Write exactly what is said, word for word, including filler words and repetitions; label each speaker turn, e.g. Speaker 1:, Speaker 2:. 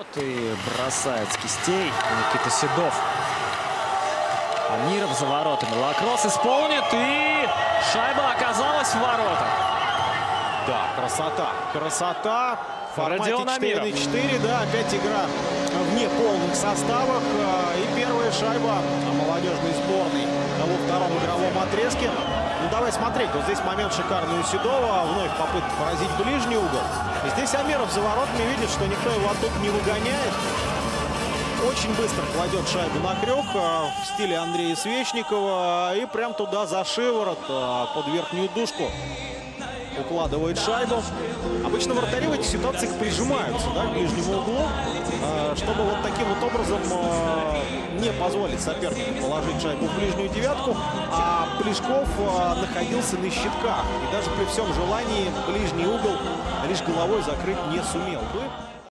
Speaker 1: ворот и бросает с кистей Никита Седов. Амиров за воротами. Лакросс исполнит, и шайба оказалась в воротах.
Speaker 2: Да, красота, красота. В формате четыре на четыре, да, опять игра в неполных составах. И первая шайба молодежной сборной во втором игровом отрезке. Ну, давай смотреть. Вот здесь момент шикарный у Седова. Вновь попытка поразить ближний угол. И здесь Амиров за воротами видит, что никто его оттуда не выгоняет. Очень быстро кладет шайбу на крюк в стиле Андрея Свечникова. И прям туда за шиворот под верхнюю дужку укладывает шайбу. Обычно вратари в этих ситуациях прижимаются, да, к ближнему углу, чтобы вот таким вот образом не позволить сопернику положить шайбу в ближнюю девятку. А Плешков находился на щитках. И даже при всем желании ближний угол лишь головой закрыть не сумел бы.